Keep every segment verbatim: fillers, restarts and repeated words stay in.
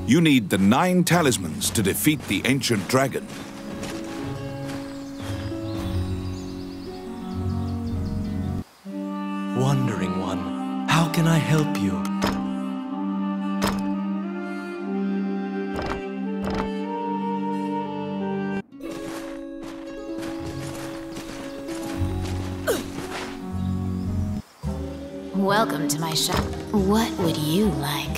You need the nine talismans to defeat the ancient dragon. Wandering One, how can I help you? Welcome to my shop. What would you like?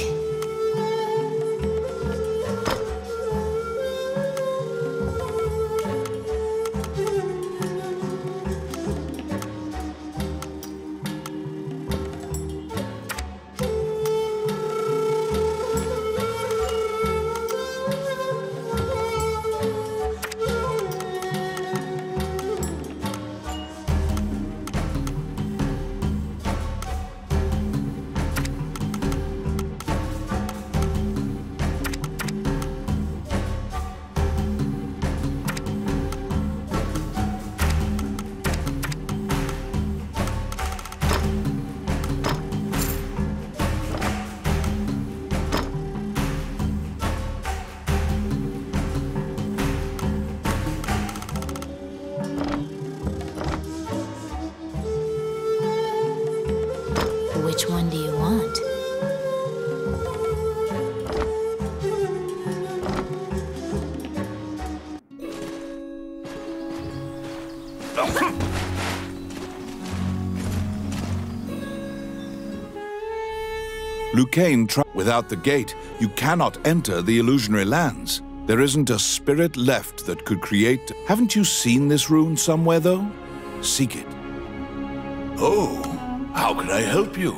Which one do you want? Lucane, without the gate, you cannot enter the illusionary lands. There isn't a spirit left that could create... Haven't you seen this rune somewhere, though? Seek it. Oh, how can I help you?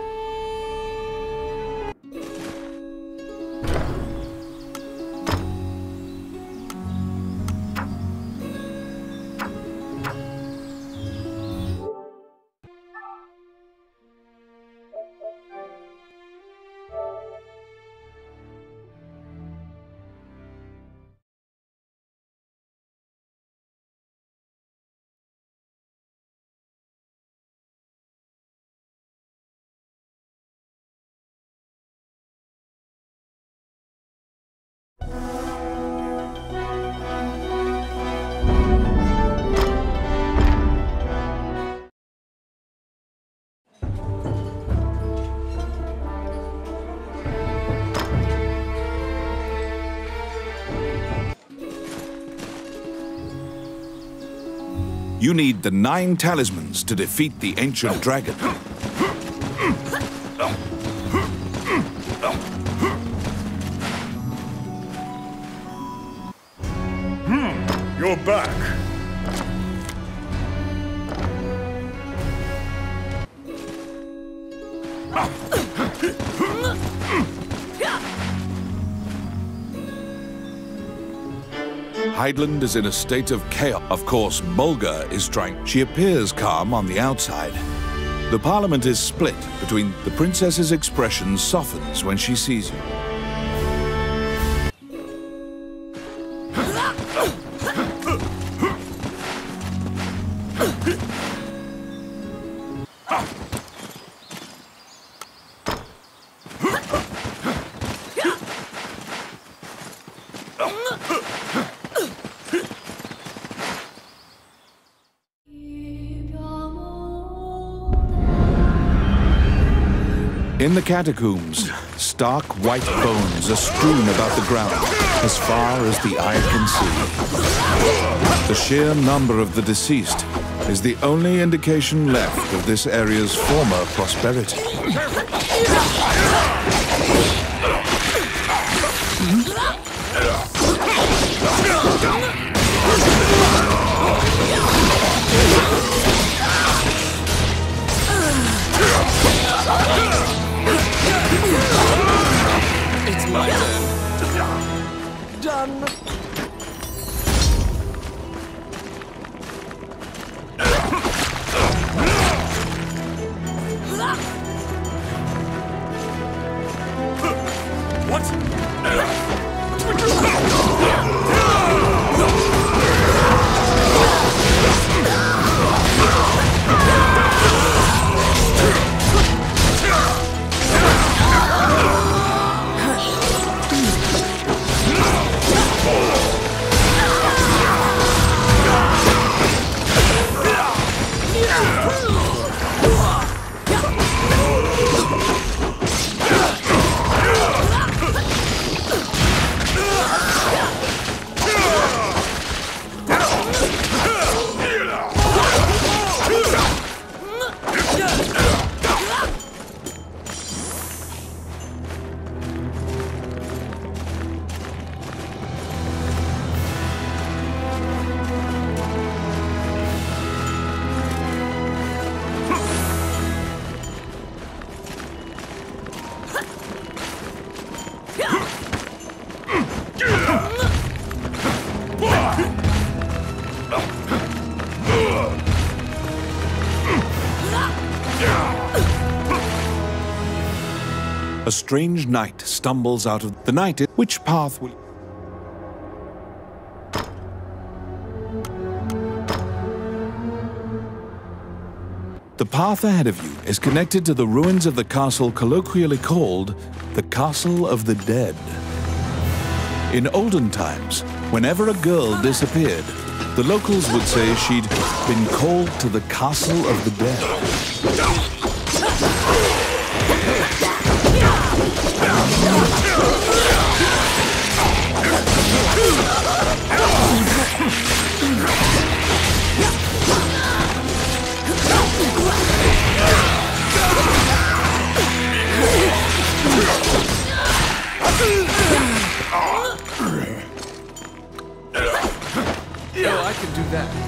You need the nine talismans to defeat the ancient dragon. Hmm, you're back. Hydaelyn is in a state of chaos. Of course, Bolga is trying. She appears calm on the outside. The Parliament is split between the princess's expression softens when she sees you. In the catacombs, stark white bones are strewn about the ground as far as the eye can see. The sheer number of the deceased is the only indication left of this area's former prosperity. It's my turn. Done. What? A strange knight stumbles out of the night. Which path will... The path ahead of you is connected to the ruins of the castle colloquially called the Castle of the Dead. In olden times, whenever a girl disappeared, the locals would say she'd been called to the Castle of the Dead. Oh, I can do that.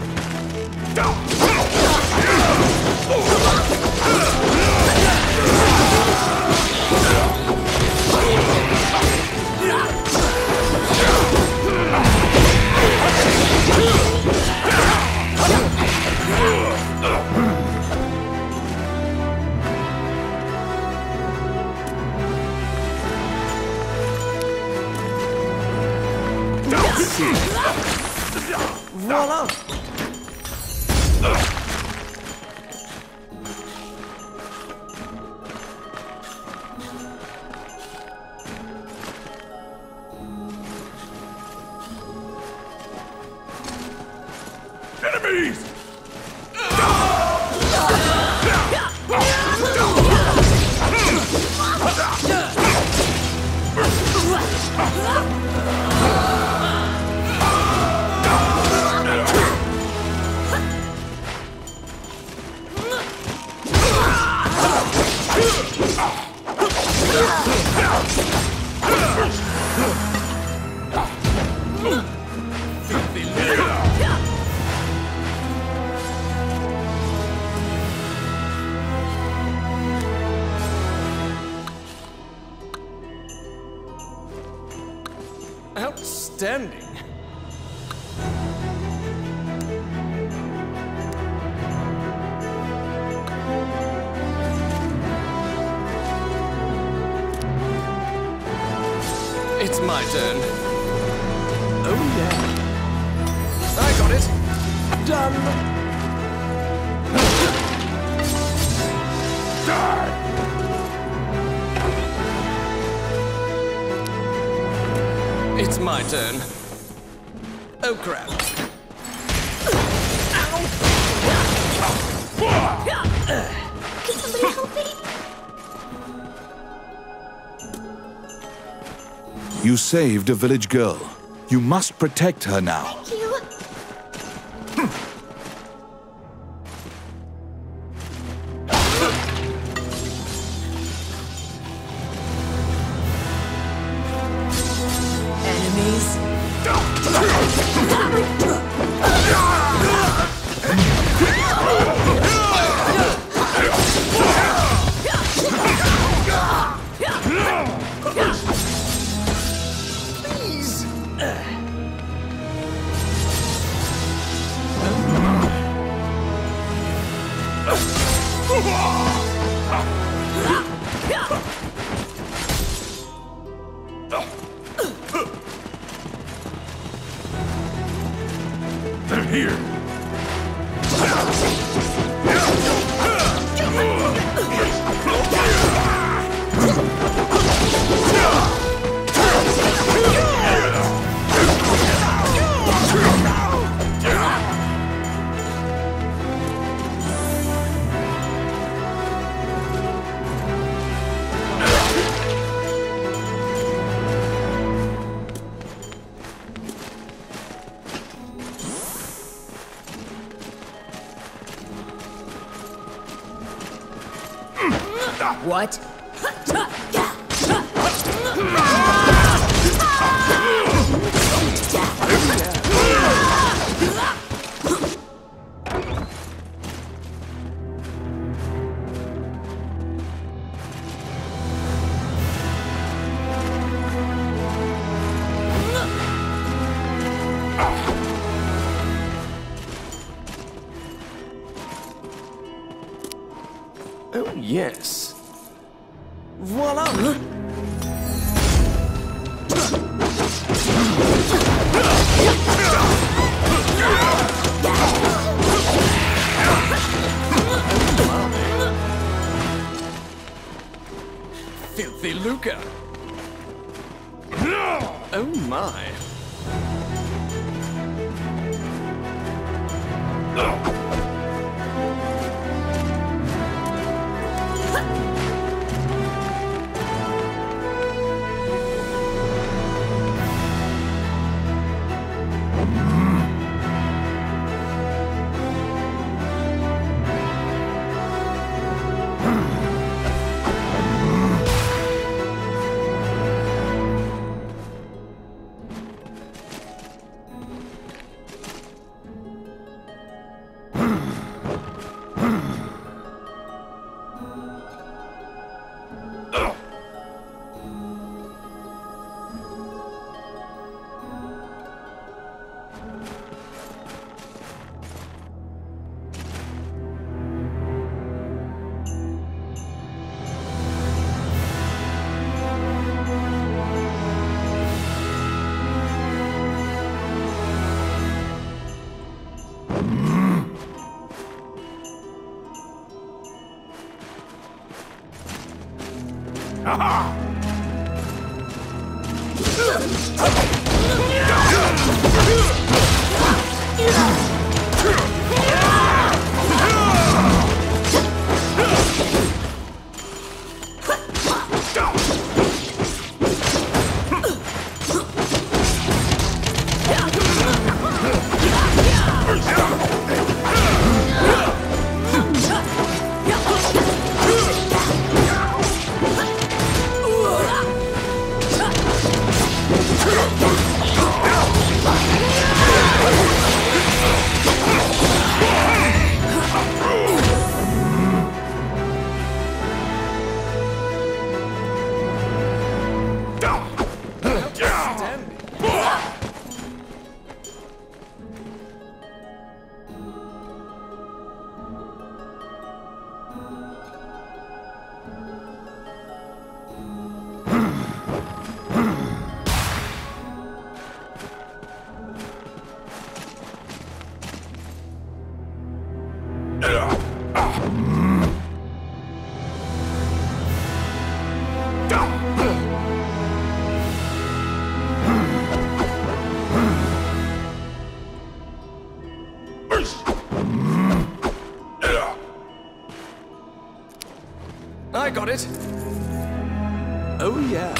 Voila! Enemies! Outstanding. It's my turn. Oh yeah. I got it. Done. Die! It's my turn. Oh crap. Can somebody help me? You saved a village girl. You must protect her now. Thank you. Enemies? Please. They're here! What? Oh yes. Voila! Filthy lucre! Oh my! I got it. Oh yeah.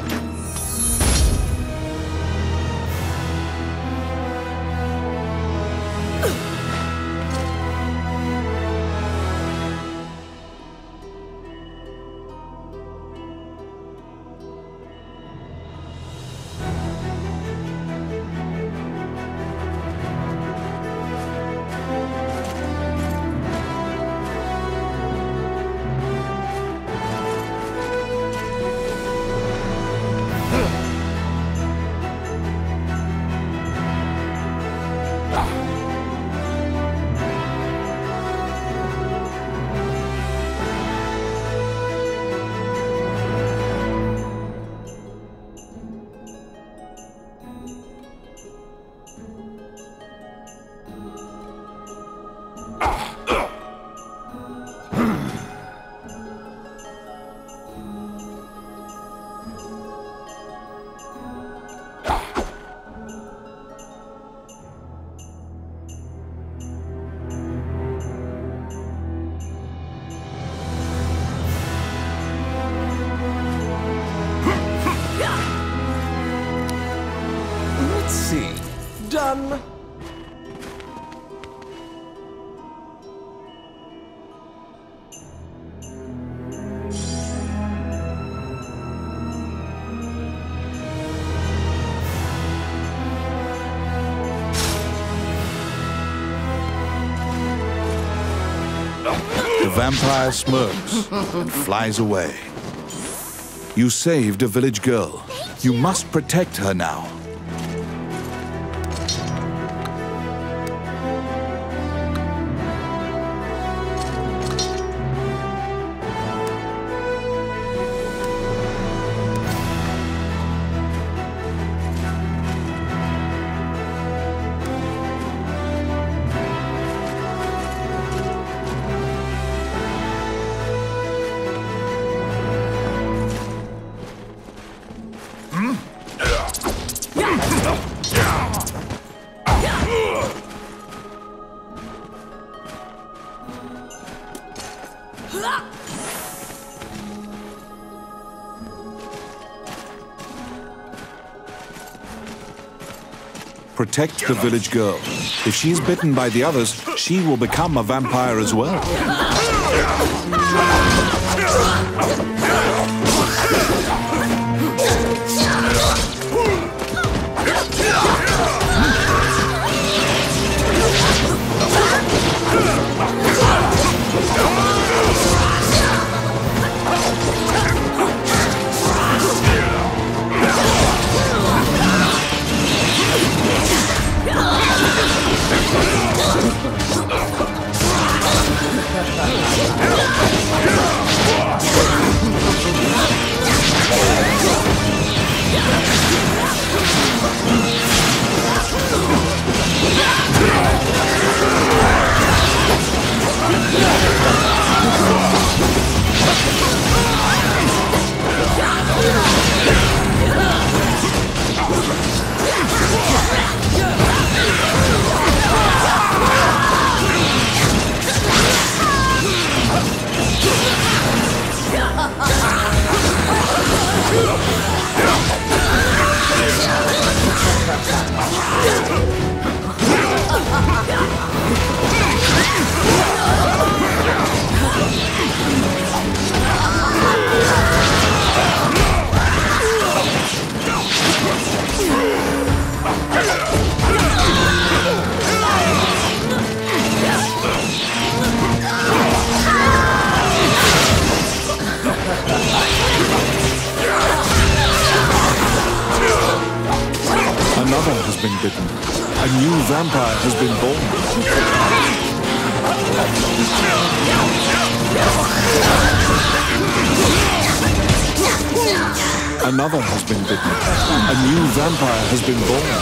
Let's see. Done. The vampire smirks and flies away. You saved a village girl. You must protect her now. Protect the village girl. If she's bitten by the others, she will become a vampire as well. Another has been bitten. A new vampire has been born. Another has been bitten. A new vampire has been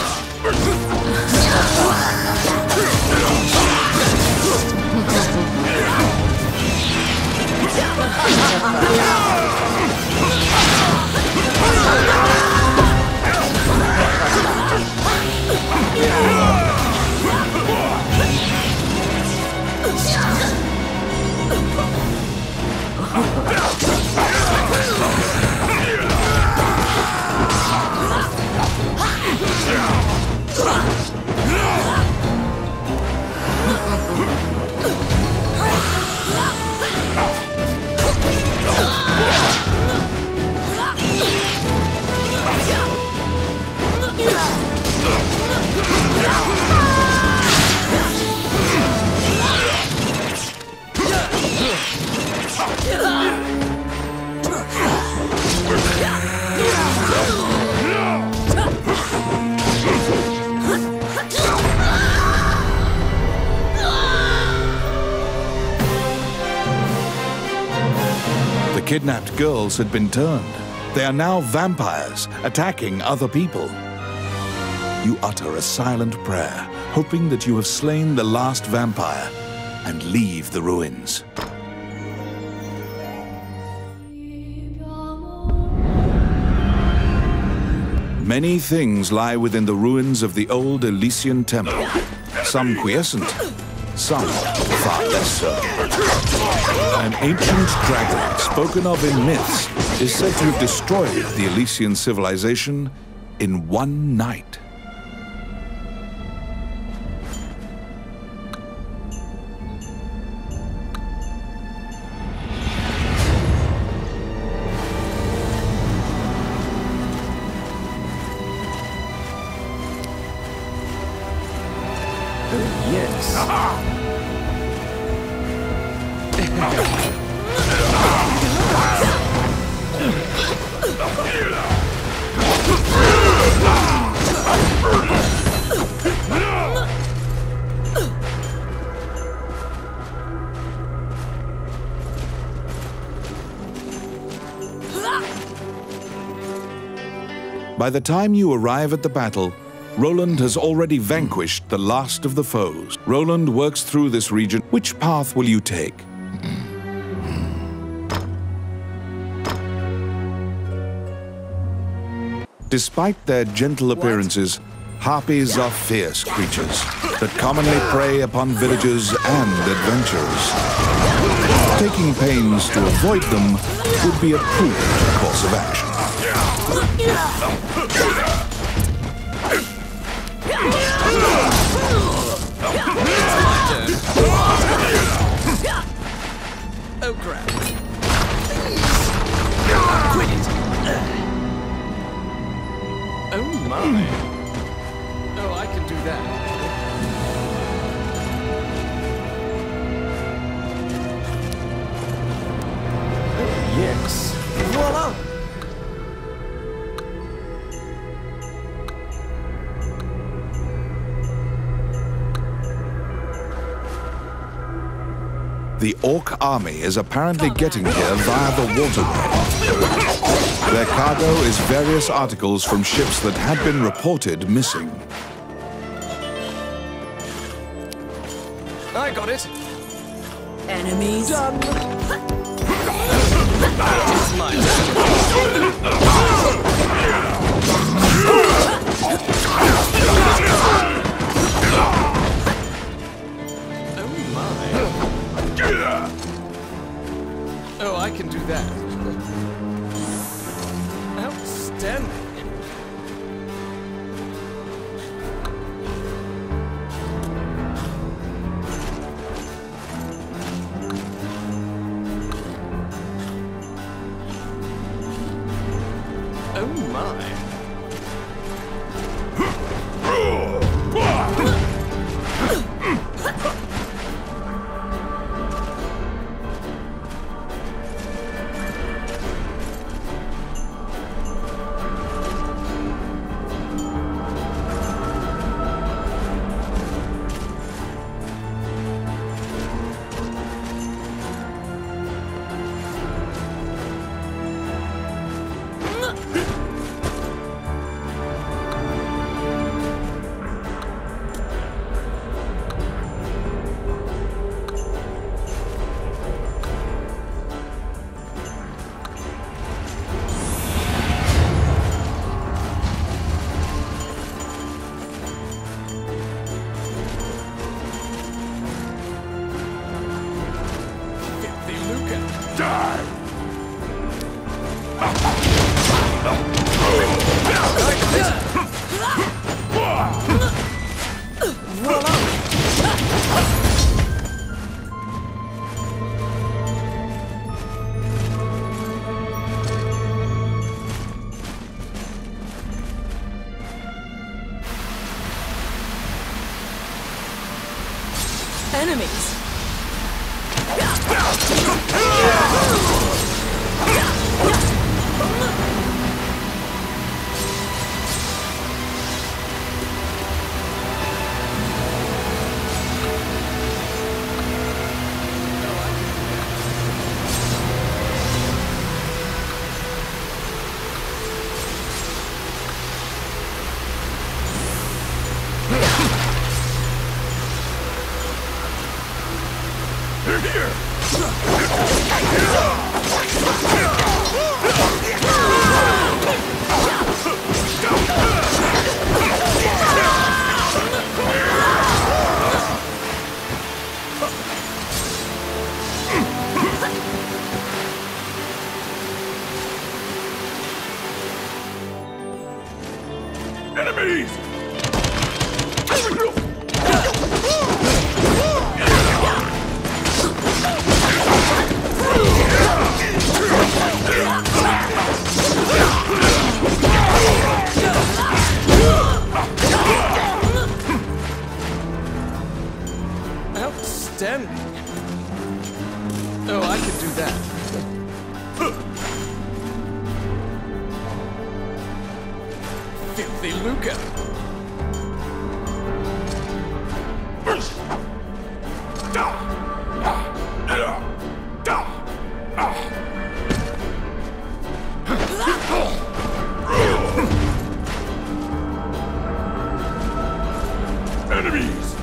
The kidnapped girls had been turned. They are now vampires, attacking other people. You utter a silent prayer, hoping that you have slain the last vampire, and leave the ruins. Many things lie within the ruins of the old Elysian temple. Some quiescent, some far less so. An ancient dragon, spoken of in myths, is said to have destroyed the Elysian civilization in one night. Yes. By the time you arrive at the battle, Roland has already vanquished the last of the foes. Roland works through this region. Which path will you take? Despite their gentle appearances, harpies are fierce creatures that commonly prey upon villagers and adventurers. Taking pains to avoid them would be a prudent course of action. Oh crap. Quit it! Oh my. Oh, I can do that. Oh, yes. Voila! The Orc army is apparently getting here via the waterway. Their cargo is various articles from ships that had been reported missing. I got it. Enemies. Done. It's my Oh my. Oh, I can do that. Outstanding. Oh my. Enemies. Enemies! Outstanding. Oh, I can do that. Filthy Luca. Enemies!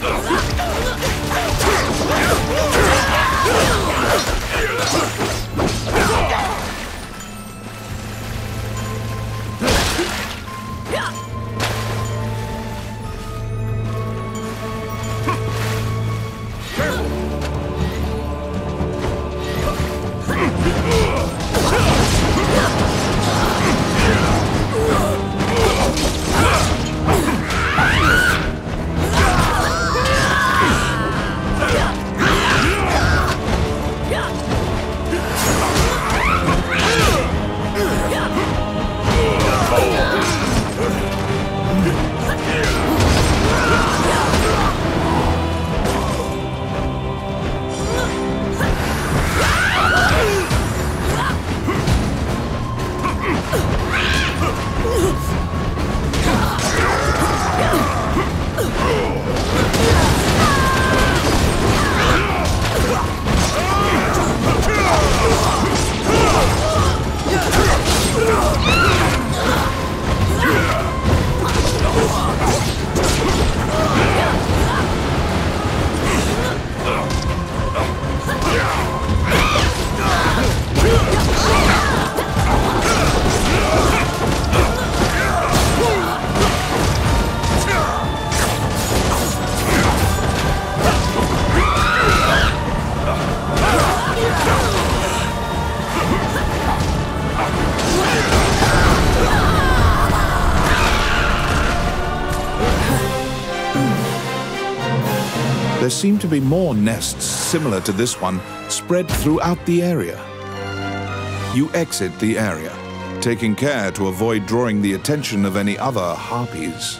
There seem to be more nests similar to this one spread throughout the area. You exit the area, taking care to avoid drawing the attention of any other harpies.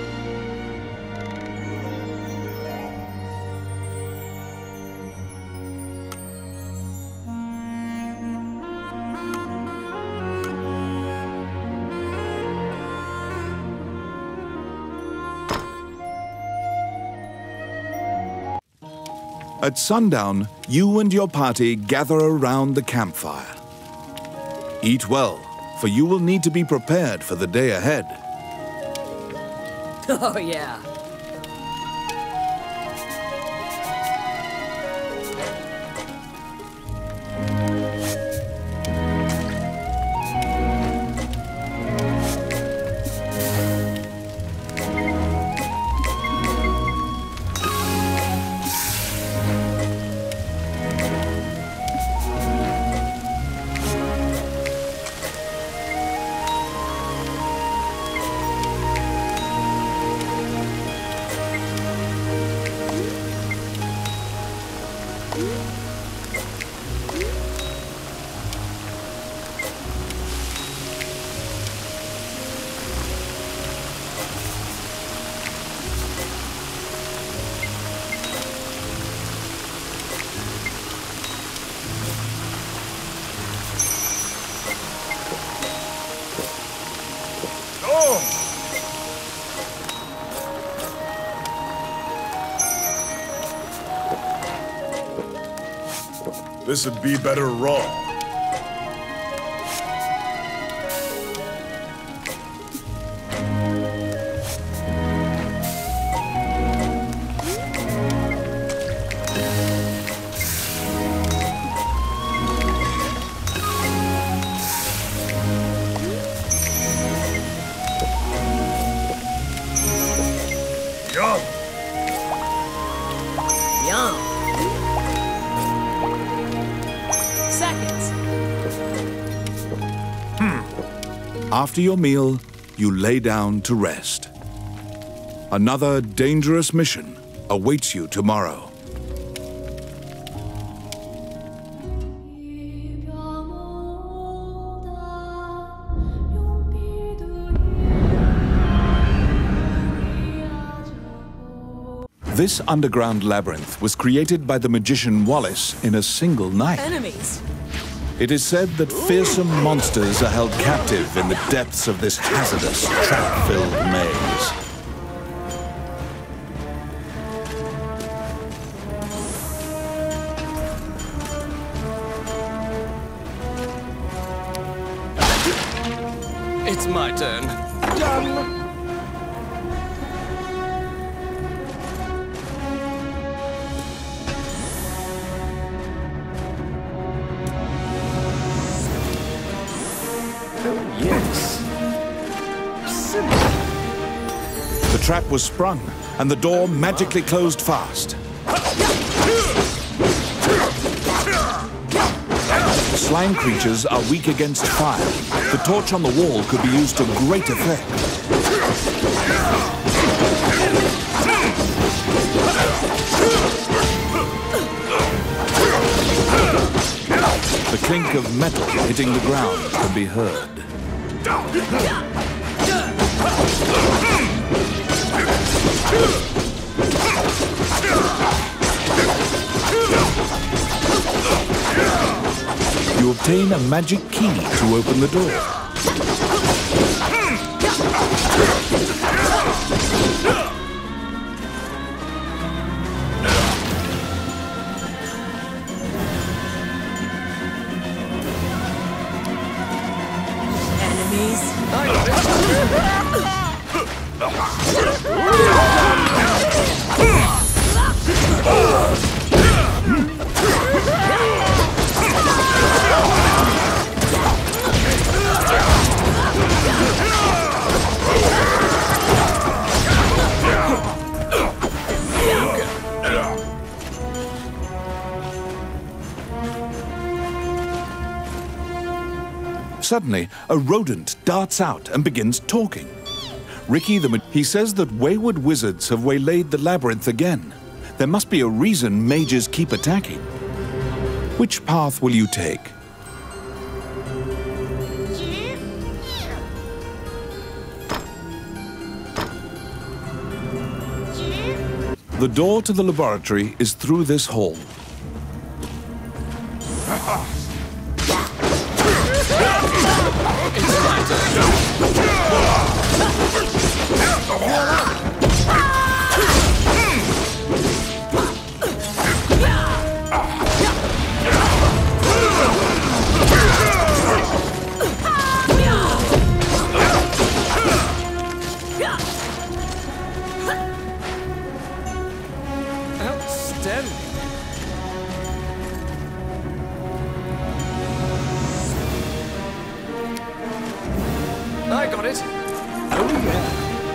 At sundown, you and your party gather around the campfire. Eat well, for you will need to be prepared for the day ahead. Oh, yeah. This'd be better raw. Yum! Yum. Seconds. After your meal, you lay down to rest. Another dangerous mission awaits you tomorrow. This underground labyrinth was created by the magician Wallace in a single night. Enemies. It is said that fearsome monsters are held captive in the depths of this hazardous, trap-filled maze. It's my turn. Done. trap was sprung, and the door magically closed fast. Slime creatures are weak against fire. The torch on the wall could be used to great effect. The clink of metal hitting the ground can be heard. You obtain a magic key to open the door. Suddenly, a rodent darts out and begins talking. Ricky the ma- he says that wayward wizards have waylaid the labyrinth again. There must be a reason mages keep attacking. Which path will you take? The door to the laboratory is through this hall. Outstanding. I got it. Oh yeah.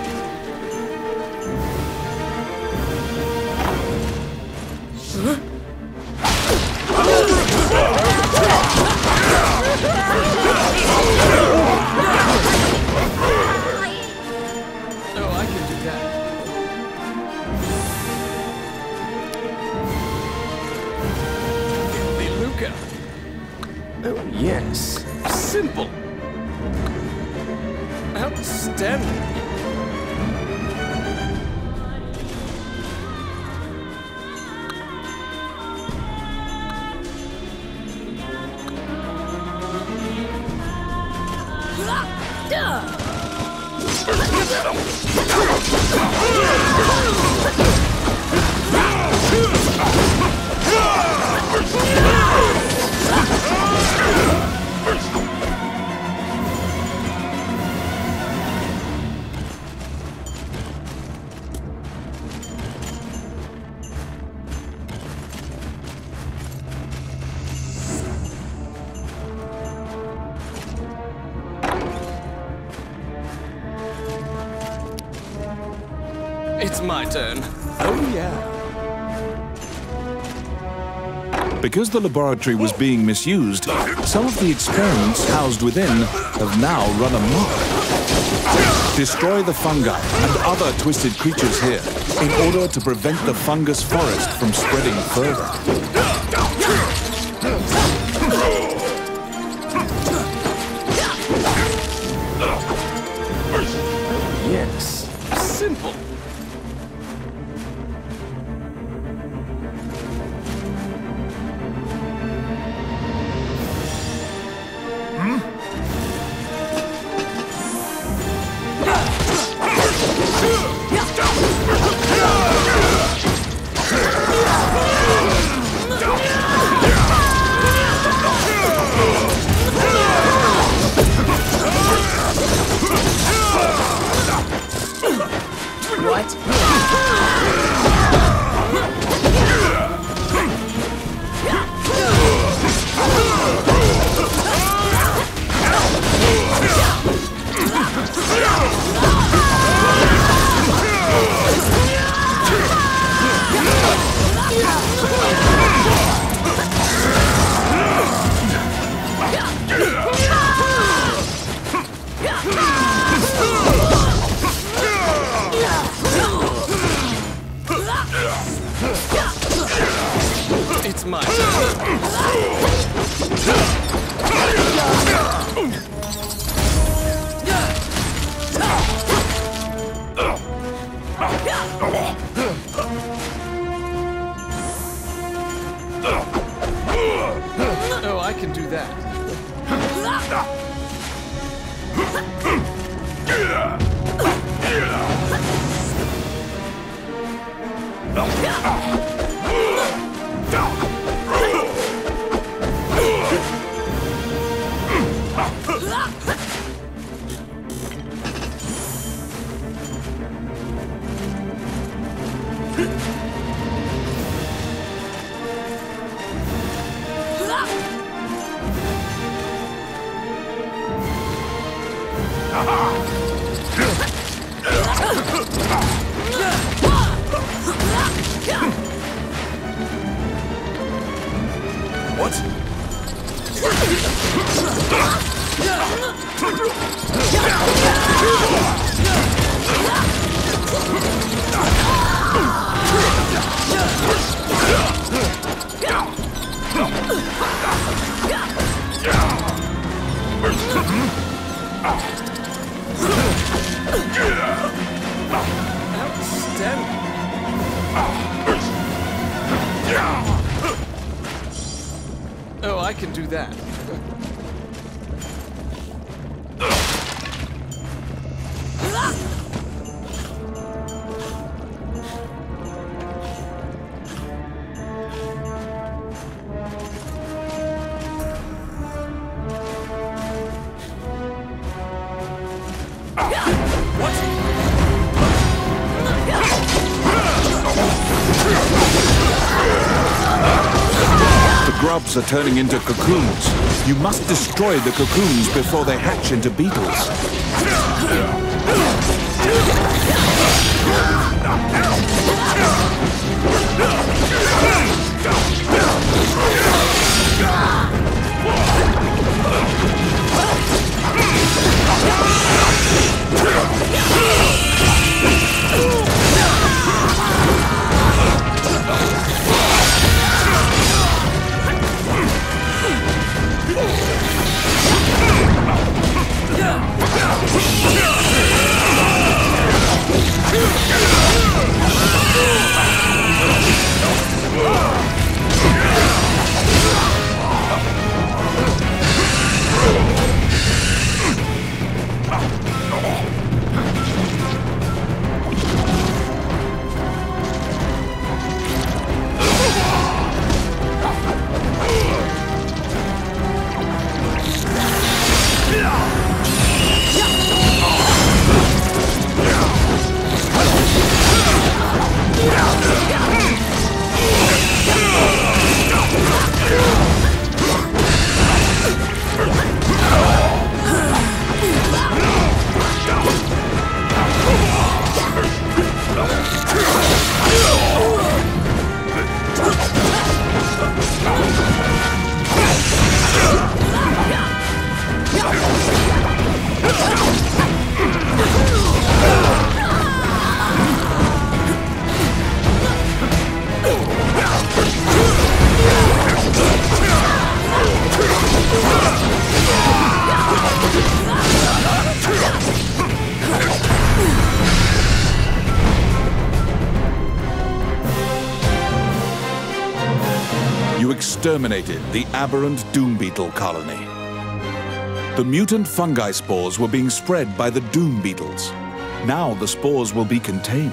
Oh, I can do that. Luca. Oh yes. Simple. Outstanding. It's my turn. Oh, yeah. Because the laboratory was being misused, some of the experiments housed within have now run amok. Destroy the fungi and other twisted creatures here in order to prevent the fungus forest from spreading further. Yes. Simple. It's my turn. Oh, I can do that. Oh, I can do that. Grubs are turning into cocoons. You must destroy the cocoons before they hatch into beetles. You exterminated the aberrant Doom Beetle colony. The mutant fungi spores were being spread by the Doom Beetles. Now the spores will be contained.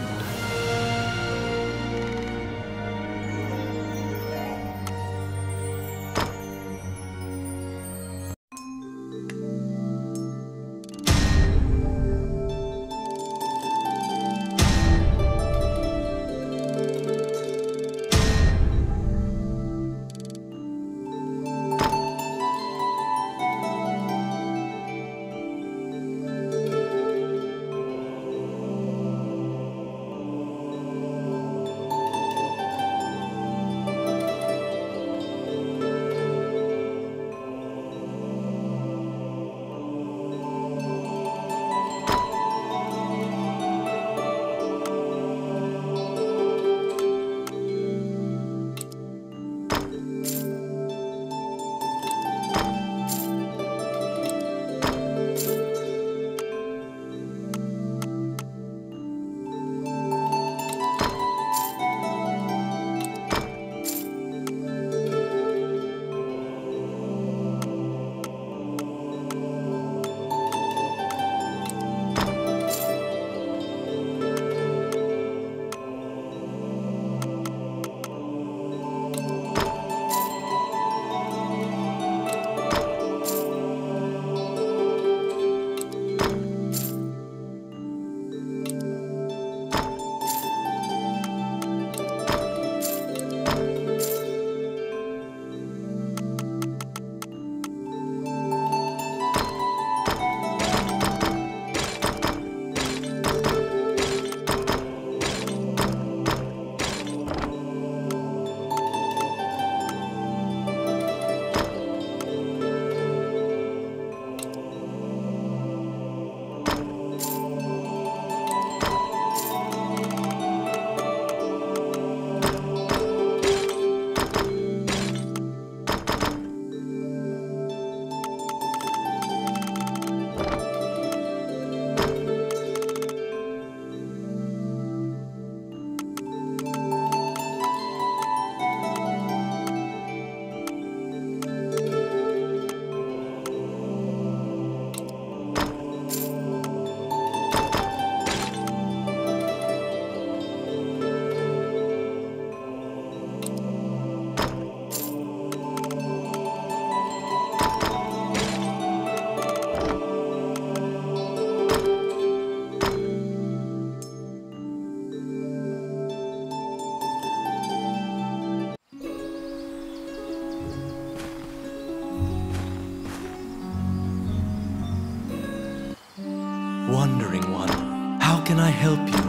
help you?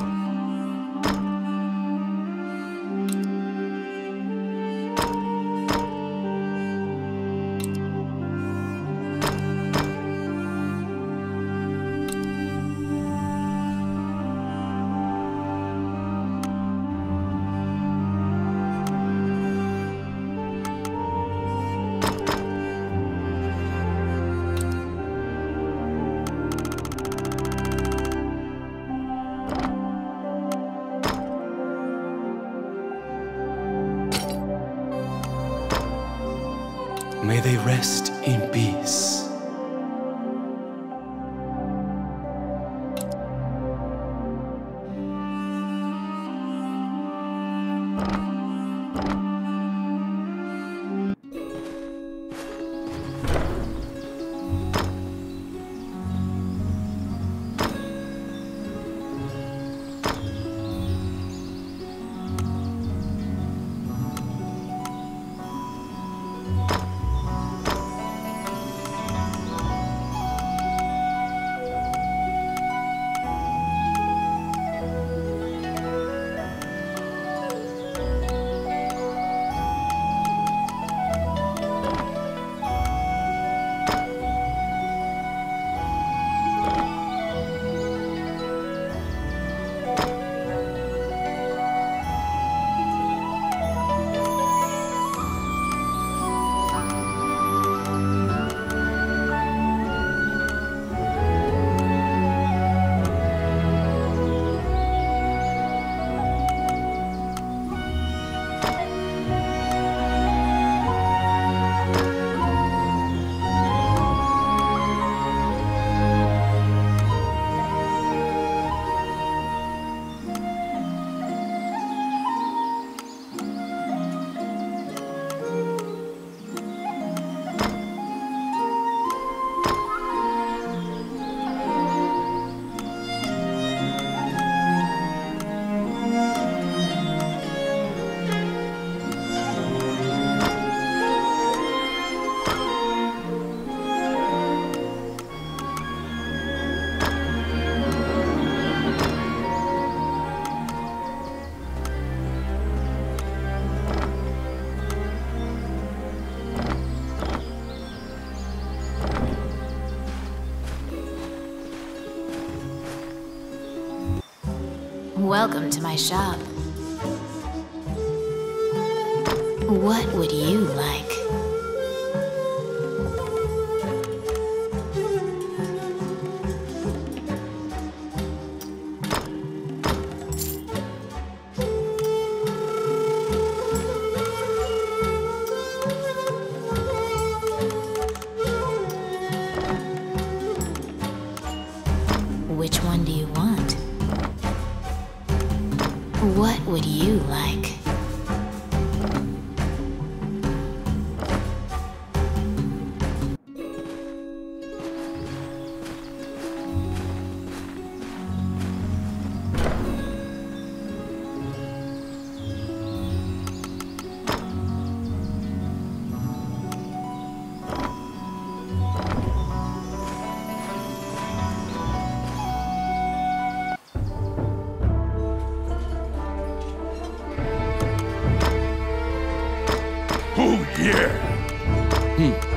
May they rest in peace. Welcome to my shop. What would you like? Which one do you want? What would you like? Oh, yeah! Hmm.